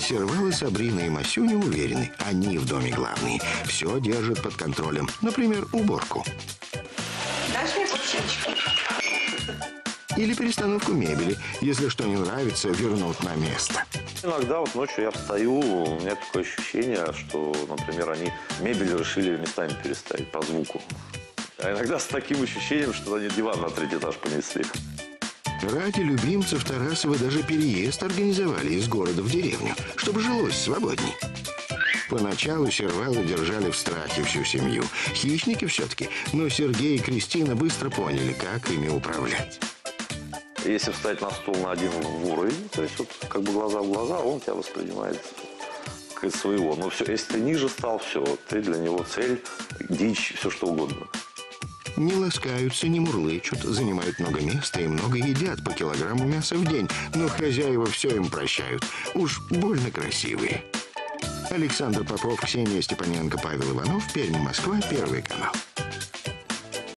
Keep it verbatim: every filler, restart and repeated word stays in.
Сервал и Сабрина и Масюня уверены, они в доме главные. Все держат под контролем. Например, уборку. Дашь мне полчиночку? Или перестановку мебели. Если что не нравится, вернут на место. Иногда вот ночью я встаю, у меня такое ощущение, что, например, они мебель решили местами переставить по звуку. А иногда с таким ощущением, что они диван на третий этаж понесли. Ради любимцев Тарасовы даже переезд организовали из города в деревню, чтобы жилось свободней. Поначалу Сервалы держали в страхе всю семью. Хищники все-таки, но Сергей и Кристина быстро поняли, как ими управлять. Если встать на стол на один уровень, то есть вот как бы глаза в глаза, он тебя воспринимает как своего. Но все, если ты ниже стал, все, ты для него цель, дичь, все что угодно. Не ласкаются, не мурлычут, занимают много места и много едят по килограмму мяса в день. Но хозяева все им прощают. Уж больно красивые. Александр Попов, Ксения Степаненко, Павел Иванов, Пермь, Москва, Первый канал.